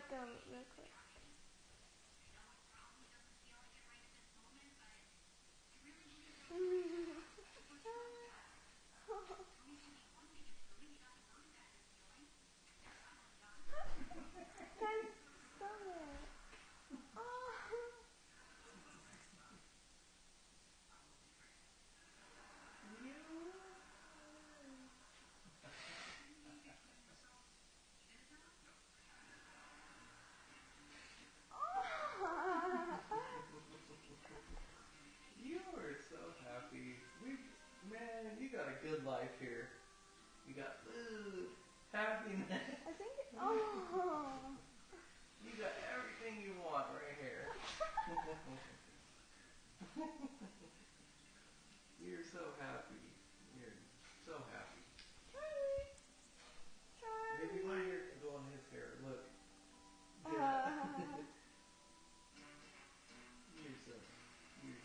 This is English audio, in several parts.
like them real quick. Guys, stop it. Oh. You are so happy. Man, you got a good life here. You got food, happiness. I think. Oh. You got everything you want right here. You're so happy. You're so happy. Charlie. Charlie. Maybe my hair can go on his hair. Look. You're so good.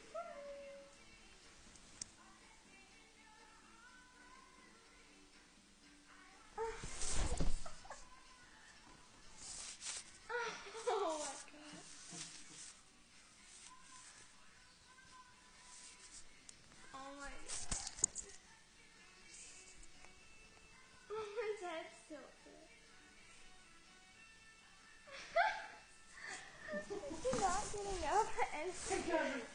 Oh my god. Oh my god. Oh, his head's tilted. Is he not getting up and